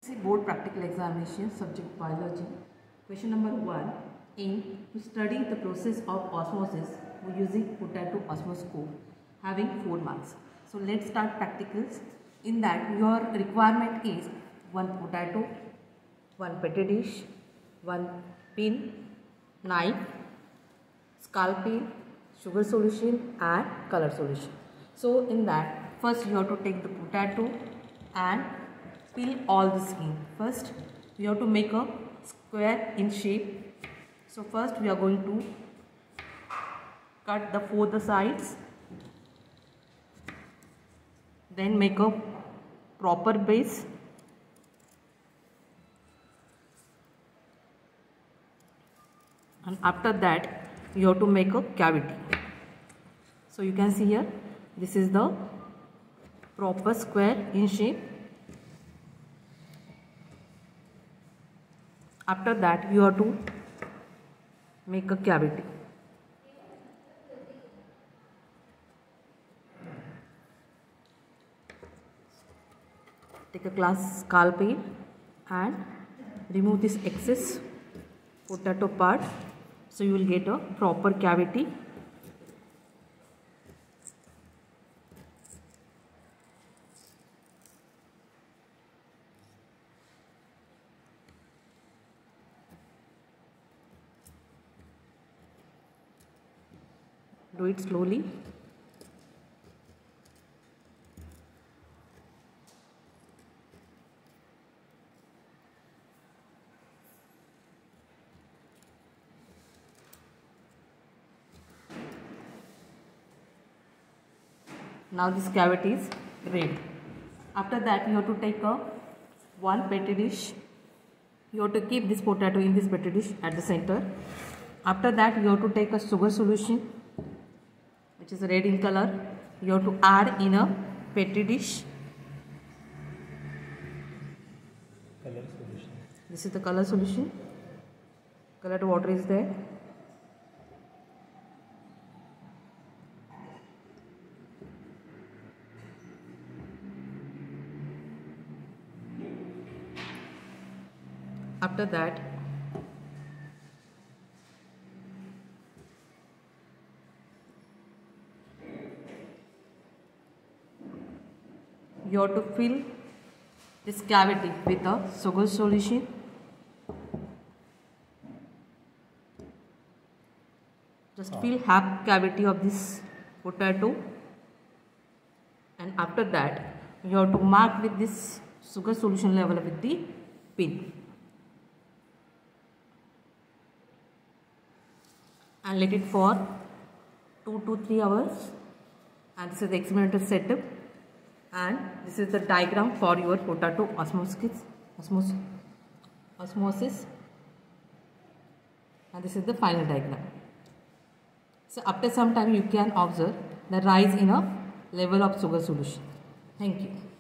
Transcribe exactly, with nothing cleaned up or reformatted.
Board practical examination, subject biology. Question number one. Aim to study the process of osmosis using potato osmoscope, having four marks. So let's start practicals. In that, your requirement is one potato, one petri dish, one pin, knife, scalpel, sugar solution and color solution. So in that, first you have to take the potato and peel all the skin. First we have to make a square in shape. So first we are going to cut the four the sides, then make a proper base, and after that you have to make a cavity. So you can see here, this is the proper square in shape. After that you have to make a cavity. Take a glass scalpel and remove this excess potato part, so you will get a proper cavity. Do it slowly. Now this cavity is ready. After that you have to take a one petri dish. You have to keep this potato in this petri dish at the center. After that you have to take a sugar solution, which is red in color. You have to add in a petri dish. Color solution. This is the color solution. Colored water is there. After that you have to fill this cavity with a sugar solution. Just fill half cavity of this potato, and after that you have to mark with this sugar solution level with the pin and let it for two to three hours. And this is the experimental setup, and this is the diagram for your potato osmosis, osmosis, osmosis, and this is the final diagram. So after some time you can observe the rise in a level of sugar solution. Thank you.